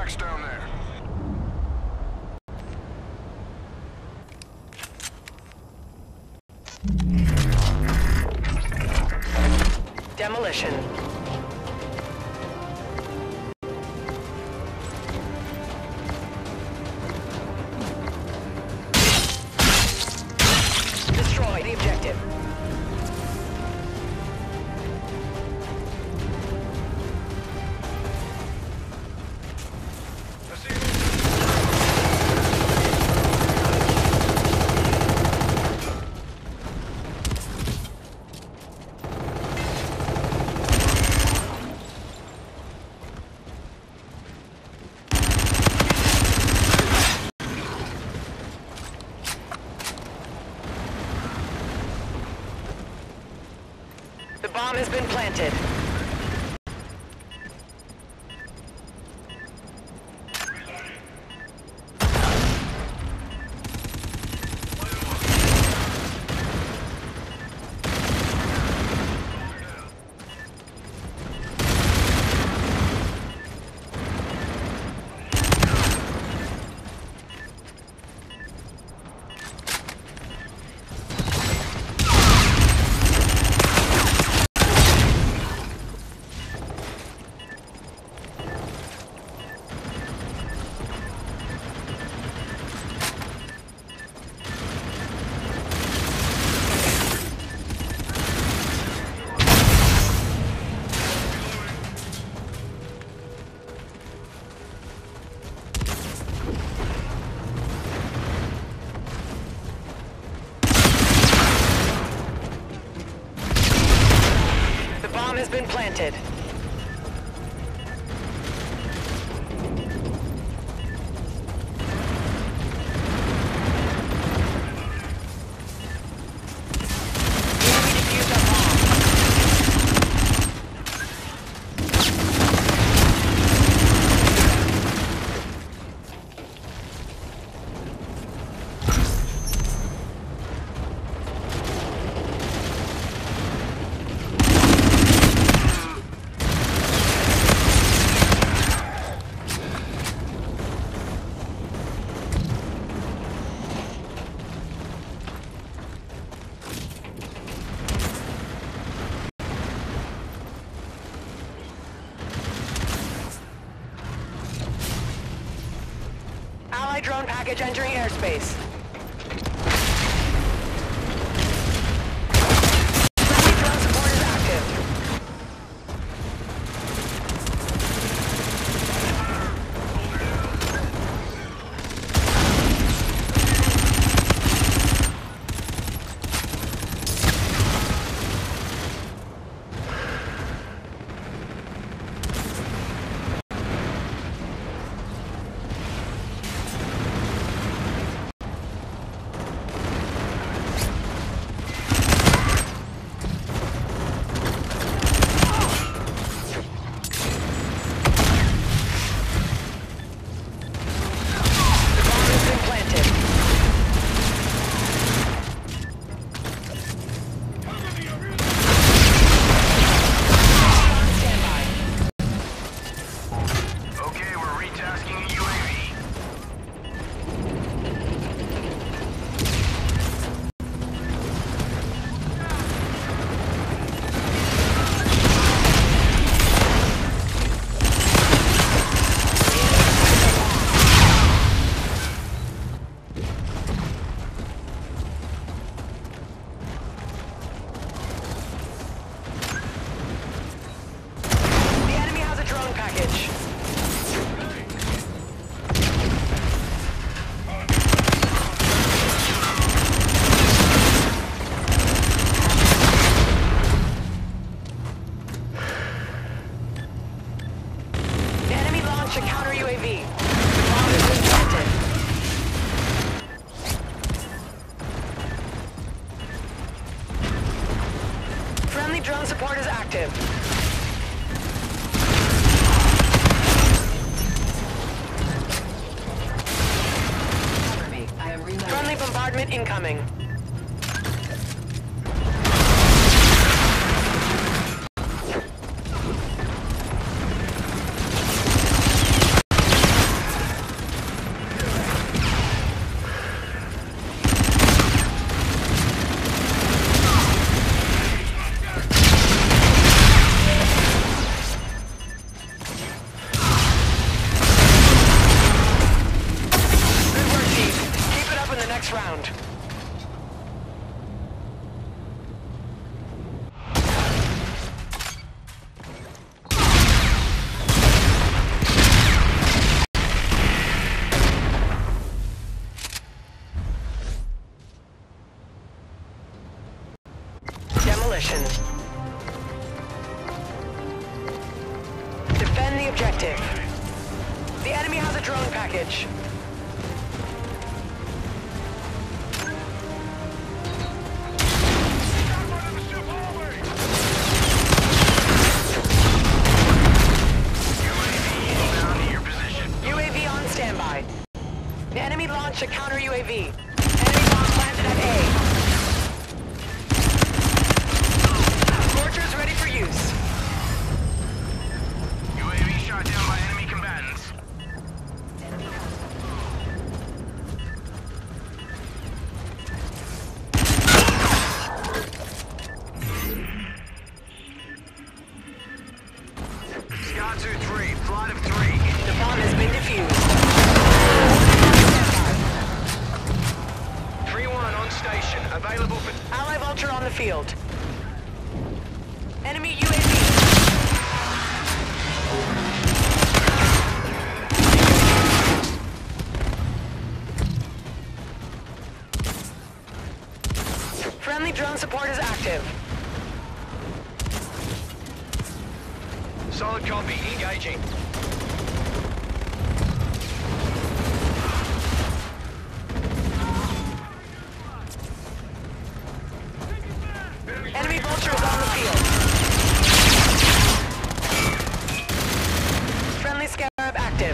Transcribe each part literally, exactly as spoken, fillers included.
tracks down there. Demolition. Destroy the objective. The bomb has been planted. The bomb has been planted. Allied drone package entering airspace. Friendly drone support is active. A counter U A V. The bomb has been planted. Friendly drone support is active. Friendly bombardment incoming. objective. The enemy has a drone package. U A V on standby. The enemy launched a counter U A V. Enemy bomb planted at A. Scorchers ready for use. U A V shot down by enemy combatants. Scar two three, flight of three. The bomb has been defused. three one on station, available for... Ally Vulture on the field. Enemy U A V. Friendly drone support is active. Solid copy, engaging. Enemy Vulture is on the field. Friendly Scarab active.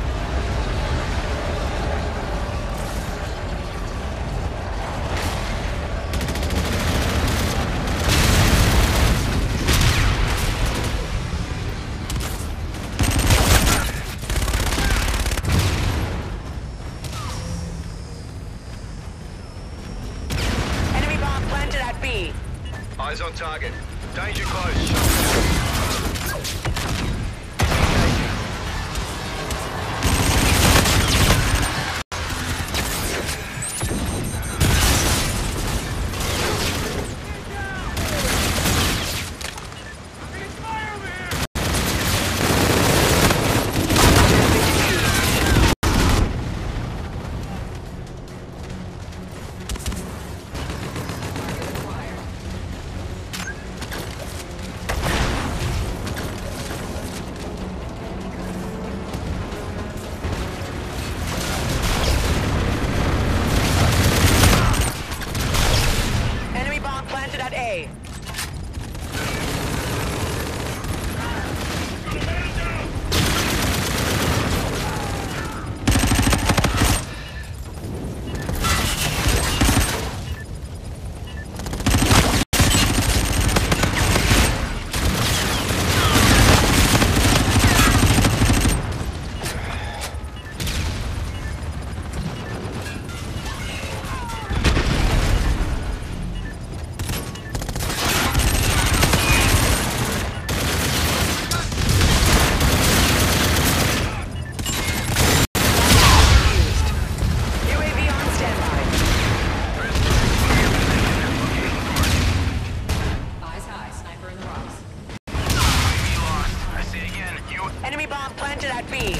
Enemy bomb planted at B. Eyes on target. Danger close. Enemy bomb planted at A. U A V on standby. Eyes high, sniper in the rocks. U A V lost. I say again, you... Enemy bomb planted at B.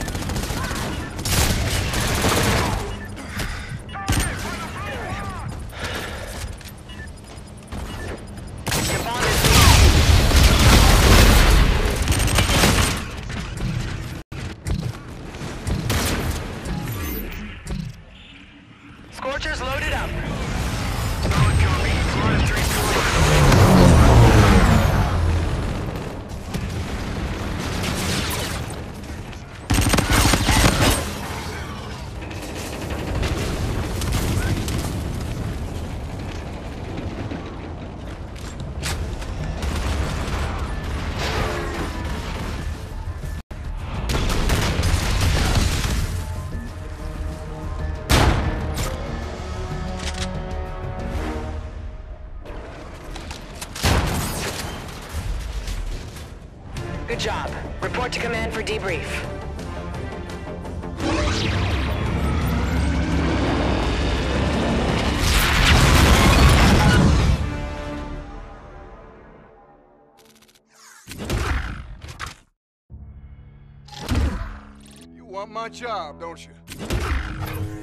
Your bomb is Scorchers loaded up. Solid copy, flight of three four. Good job. Report to command for debrief. You want my job, don't you?